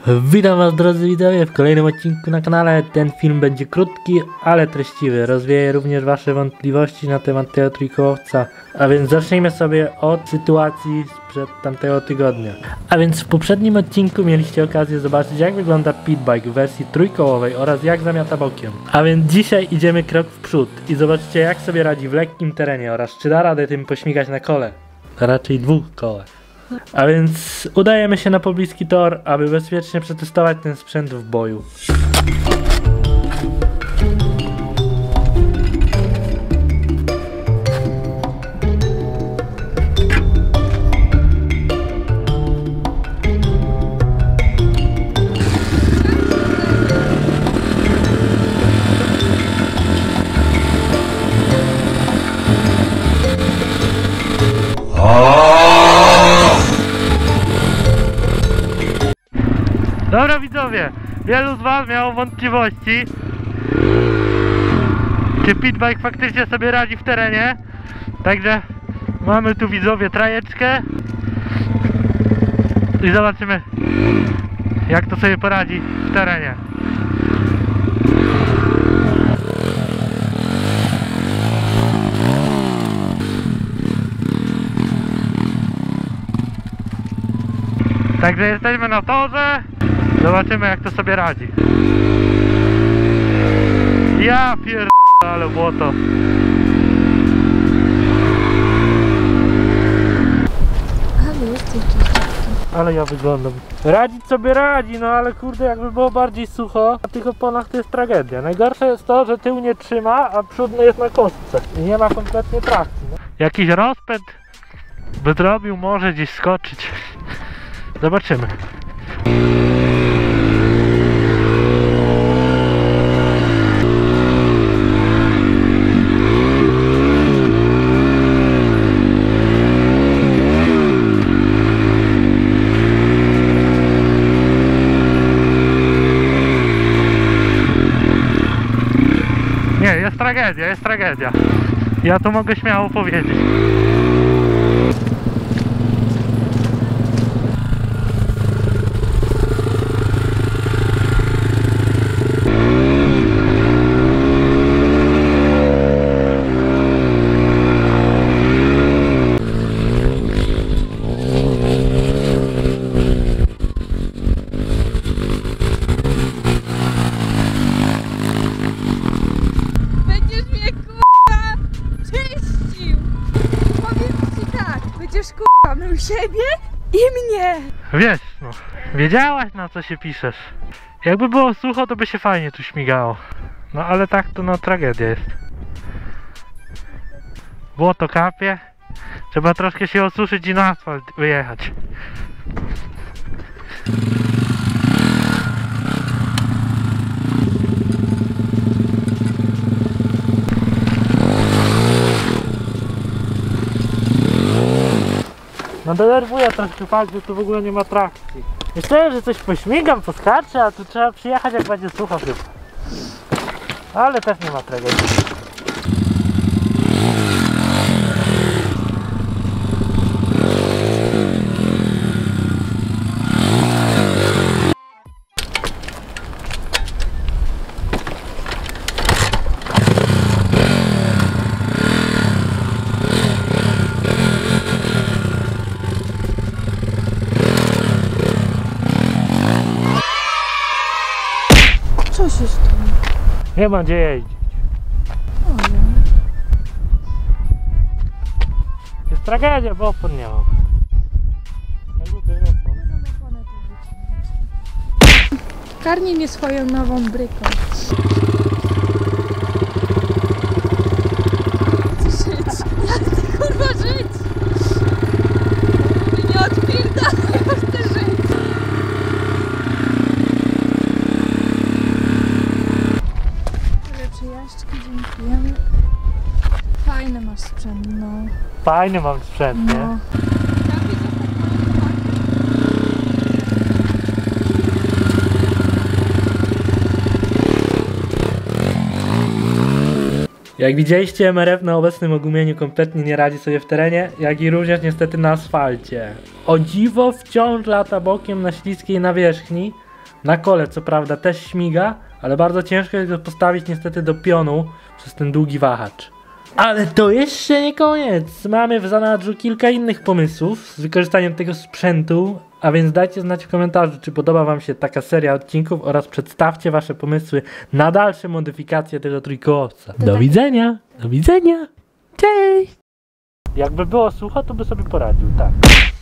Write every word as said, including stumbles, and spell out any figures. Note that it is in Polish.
Witam was, drodzy widzowie, w kolejnym odcinku na kanale. Ten film będzie krótki, ale treściwy. Rozwieje również wasze wątpliwości na temat tego trójkołowca. A więc zacznijmy sobie od sytuacji sprzed tamtego tygodnia. A więc w poprzednim odcinku mieliście okazję zobaczyć, jak wygląda pitbike w wersji trójkołowej oraz jak zamiata bokiem. A więc dzisiaj idziemy krok w przód i zobaczcie, jak sobie radzi w lekkim terenie oraz czy da radę tym pośmigać na kole. A raczej dwóch kołach. A więc udajemy się na pobliski tor, aby bezpiecznie przetestować ten sprzęt w boju. Dobra widzowie, wielu z was miało wątpliwości, czy pitbike faktycznie sobie radzi w terenie. Także mamy tu, widzowie, trajeczkę i zobaczymy, jak to sobie poradzi w terenie. Także jesteśmy na torze. Zobaczymy, jak to sobie radzi. Ja pierdolę, ale błoto. Ale ja wyglądam. Radzić sobie radzi, no ale kurde, jakby było bardziej sucho, na tych oponach to jest tragedia. Najgorsze jest to, że tył nie trzyma, a przódny jest na kostce i nie ma kompletnie trakcji. No. Jakiś rozpęd by zrobił, może gdzieś skoczyć. Zobaczymy. Nie, jest tragedia, jest tragedia. Ja to mogę śmiało powiedzieć. Mył siebie i mnie! Wiesz, no, wiedziałaś, na co się piszesz. Jakby było sucho, to by się fajnie tu śmigało. No ale tak to no tragedia jest. Błoto kapie. Trzeba troszkę się osuszyć i na asfalt wyjechać. No denerwuje troszkę fakt, że tu w ogóle nie ma trakcji. Myślałem, że coś pośmigam, poskaczę, a tu trzeba przyjechać, jak będzie sucho chyba. Ale też nie ma tragedii. Co się stało? Nie ma gdzie jeździć. Jest tragedia, bo opon nie mam. Karnij mnie swoją nową bryką. Żyć! Jak ty kurwa żyć? Nie odpierdalaj, ja chcę żyć! Przejażdżki, dziękujemy. Fajny masz sprzęt, no. Fajny mam sprzęt, nie? No. Jak widzieliście, M R F na obecnym ogumieniu kompletnie nie radzi sobie w terenie, jak i również niestety na asfalcie. O dziwo wciąż lata bokiem na śliskiej nawierzchni, Na kole co prawda też śmiga, ale bardzo ciężko jest go postawić niestety do pionu przez ten długi wahacz. Ale to jeszcze nie koniec! Mamy w zanadrzu kilka innych pomysłów z wykorzystaniem tego sprzętu, a więc dajcie znać w komentarzu, czy podoba wam się taka seria odcinków oraz przedstawcie wasze pomysły na dalsze modyfikacje tego trójkołowca. Do widzenia! Do widzenia! Cześć! Jakby było sucho, to by sobie poradził, tak.